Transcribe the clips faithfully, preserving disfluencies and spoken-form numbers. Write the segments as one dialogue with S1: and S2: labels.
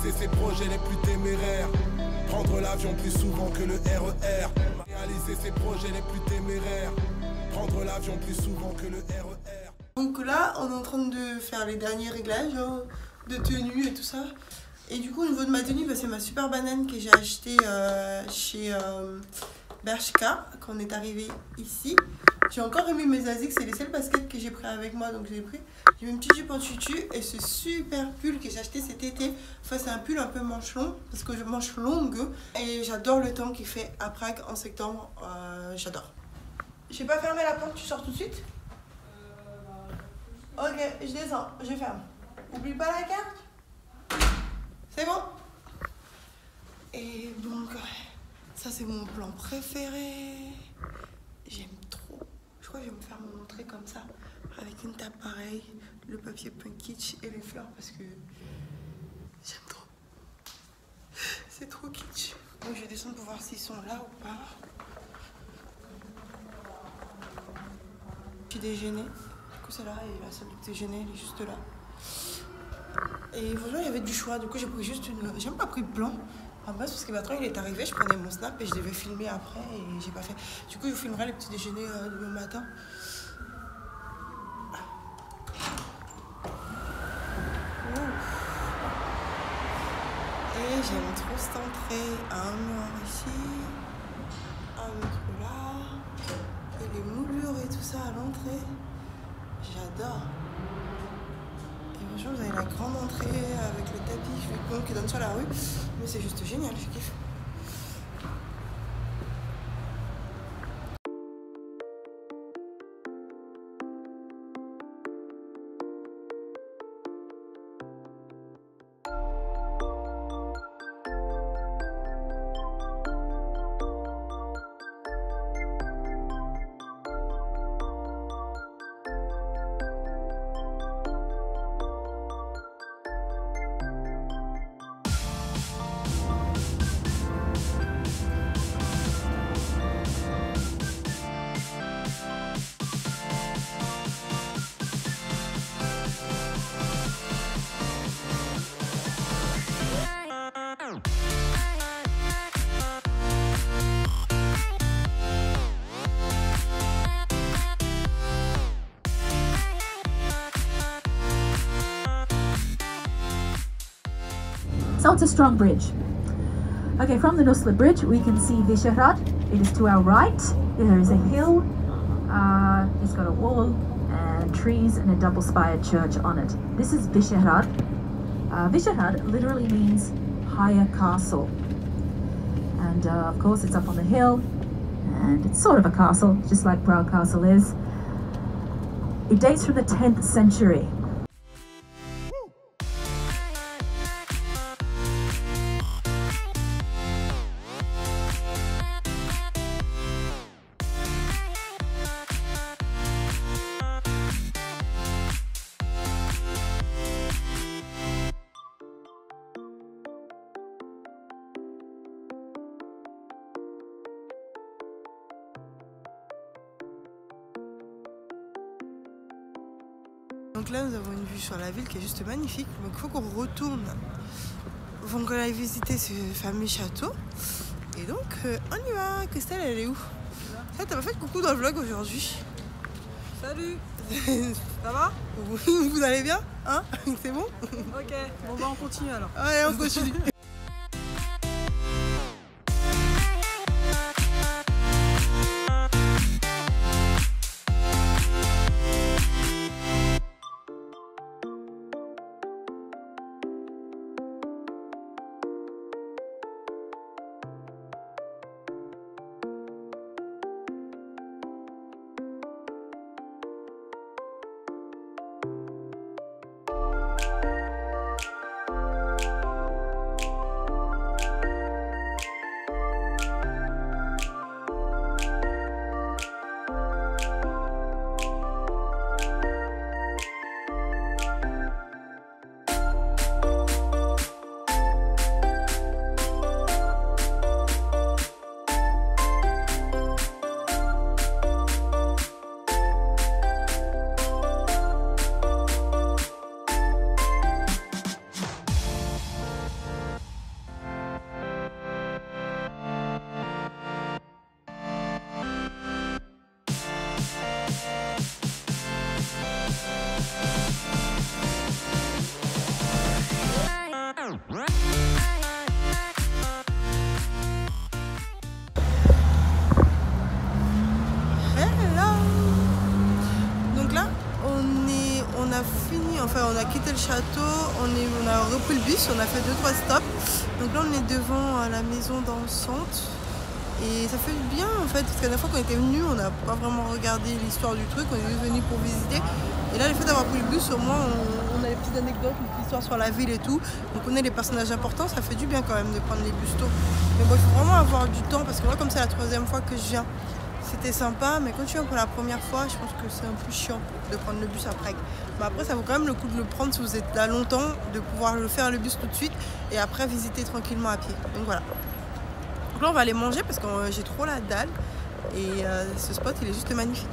S1: Réaliser ses projets les plus téméraires. Prendre l'avion plus souvent que le R E R. Réaliser ses projets les plus téméraires. Prendre l'avion plus souvent que le R E R.
S2: Donc là, on est en train de faire les derniers réglages hein, de tenue et tout ça. Et du coup, au niveau de ma tenue, bah, c'est ma super banane que j'ai achetée euh, chez euh, Bershka quand on est arrivé ici. J'ai encore remis mes Asics, c'est les seuls baskets que j'ai pris avec moi, donc je l'ai pris. J'ai mis une petite jupe en tutu et ce super pull que j'ai acheté cet été. Enfin, c'est un pull un peu manche long, parce que je manche longue. Et j'adore le temps qu'il fait à Prague en septembre, euh, j'adore. Je vais pas fermer la porte, tu sors tout de suite? Ok, je descends, je ferme. Oublie pas la carte. C'est bon? Et donc, ça c'est mon plan préféré. J'aime trop. Je crois que je vais me faire mon entrée comme ça, avec une table pareille, le papier punk kitsch et les fleurs parce que j'aime trop. C'est trop kitsch. Donc je vais descendre pour voir s'ils sont là ou pas. Petit déjeuner. Du coup, c'est là et la salle du déjeuner, elle est juste là. Et franchement, il y avait du choix. Du coup, j'ai pris juste une. J'ai même pas pris de blanc. À base, parce que Bertrand il est arrivé, je prenais mon snap et je devais filmer après et j'ai pas fait. Du coup, je filmerai les petits déjeuners euh, le matin. Et j'aime trop cette entrée. Un noir ici, un autre là. Et les moulures et tout ça à l'entrée. J'adore. Et franchement, vous avez la grande entrée avec le tapis qui donne sur la rue. Mais c'est juste génial, je kiffe.
S3: So it's a strong bridge. Okay, from the Nusla Bridge we can see Visharad. It is to our right. There is a hill. Uh, it's got a wall and trees and a double-spired church on it. This is Visharad. Uh, Visharad literally means higher castle. And uh, of course it's up on the hill. And it's sort of a castle, just like Prague Castle is. It dates from the tenth century.
S2: Donc là nous avons une vue sur la ville qui est juste magnifique, donc il faut qu'on retourne, faut qu'on aille visiter ce fameux château. Et donc euh, on y va. Christelle, elle est où? Ah, t'as pas fait de coucou dans le vlog aujourd'hui?
S4: Salut. Ça va?
S2: Vous allez bien? Hein? C'est bon?
S4: Ok, bon bah on continue alors.
S2: Allez, on continue. enfin on a quitté le château, on, est, on a repris le bus, on a fait deux trois stops. Donc là on est devant la maison dansante. Et ça fait du bien en fait, parce que la dernière fois qu'on était venu, on n'a pas vraiment regardé l'histoire du truc, on est juste venu pour visiter. Et là, le fait d'avoir pris le bus, au moins, on, on a des petites anecdotes, des petites histoires sur la ville et tout. On connaît les personnages importants, ça fait du bien quand même de prendre les bus tôt. Mais bon, il faut vraiment avoir du temps, parce que moi, comme c'est la troisième fois que je viens, c'était sympa. Mais quand tu viens pour la première fois, je pense que c'est un peu chiant de prendre le bus après. Mais après, ça vaut quand même le coup de le prendre si vous êtes là longtemps, de pouvoir le faire le bus tout de suite et après visiter tranquillement à pied. Donc voilà. Donc là on va aller manger parce que euh, j'ai trop la dalle et euh, ce spot il est juste magnifique.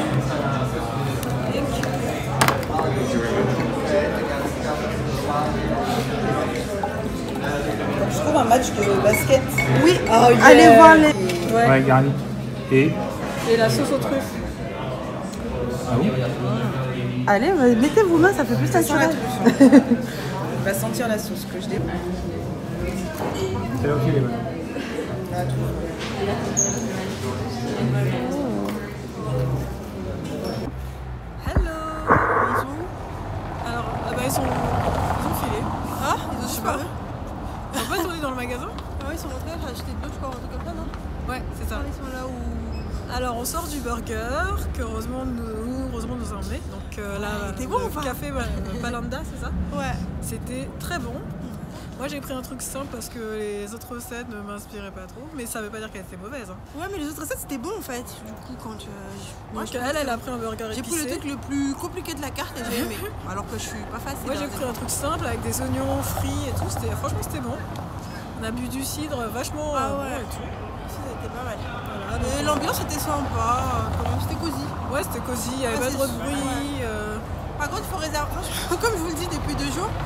S5: Je trouve un match de basket.
S2: Oui,
S5: oh, yeah.
S2: Allez voir les...
S6: Ouais, ouais garni. Et
S4: Et la sauce aux truffes.
S6: Ah oui.
S2: Allez, mettez vos mains, ça fait plus naturel.
S5: On va sentir la sauce que je dépose.
S6: C'est ok les bonnes.
S4: Hello. Ils sont où? Alors, ah bah ils sont, ils ont filé.
S2: Ah, ils ont
S4: Je sais
S2: disparu.
S4: Ils ont pas tourné dans le magasin?
S2: Ah oui, ils sont rentrés, j'ai acheté deux, je crois, un truc comme ça, non?
S4: Ouais, c'est ça.
S2: Ils sont là où...
S4: Alors on sort du burger que heureusement nous, heureusement nous a emmené. Donc euh, là,
S2: il était bon
S4: le
S2: ou pas?
S4: café euh, Palanda, c'est ça?
S2: Ouais.
S4: C'était très bon. Moi j'ai pris un truc simple parce que les autres recettes ne m'inspiraient pas trop, mais ça veut pas dire qu'elles étaient mauvaises. Hein.
S2: Ouais, mais les autres recettes c'était bon en fait. Du coup, quand euh, je...
S4: Moi,
S2: je
S4: elle, elle a pris un burger
S2: J'ai
S4: épicé.
S2: pris le truc le plus compliqué de la carte et j'ai aimé. Alors que je suis pas facile.
S4: Moi j'ai pris un truc simple avec des oignons frits et tout. C'était, franchement c'était bon. On a bu du cidre vachement
S2: Ah
S4: euh,
S2: ouais.
S4: bon et tout.
S2: C'était pas mal.
S4: Voilà, donc-
S2: Mais l'ambiance était sympa, quand même, c'était cosy.
S4: Ouais, c'était cosy, il n'y avait
S2: Ah,
S4: pas
S2: c'est
S4: trop de
S2: sûr,
S4: bruit.
S2: ouais.
S4: euh,
S2: Par contre, il faut réserver. Franchement, comme je vous le dis depuis deux jours,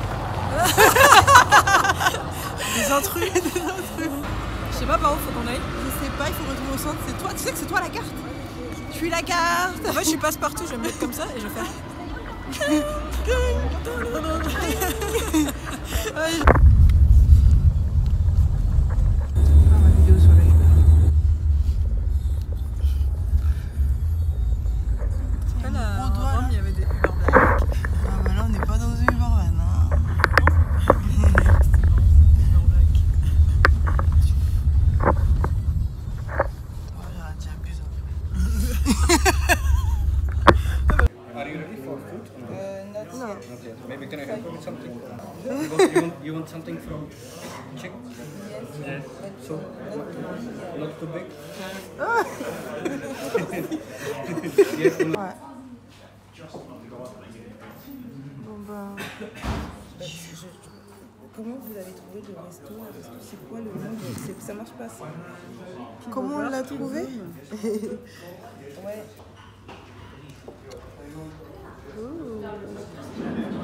S4: Des intrus. Je sais pas par où faut qu'on aille.
S2: je sais pas, il faut retourner au centre. C'est toi, tu sais que c'est toi la carte. Je suis la carte.
S4: En fait, je suis passe-partout, je vais me mettre comme ça et je vais faire. Là,
S2: gros
S4: à
S2: doigt,
S4: Rome,
S2: là.
S4: il y avait des Uber Black.
S2: Ah bah là, on n'est pas dans une Uberman. Hein. Oh, j'aurais dit abuse un
S7: Are you ready for food?
S5: Euh, not
S2: peu. Non.
S7: Not yet. Maybe can I help you with something? you, want, you, want, you want something from chick? Yes. So, not too big? Yes.
S2: Ouais. Bon bah.
S5: Comment vous avez trouvé le resto? Parce que c'est quoi le nom de... c'est- Ça marche pas ça.
S2: Comment on l'a trouvé?
S5: Ouais.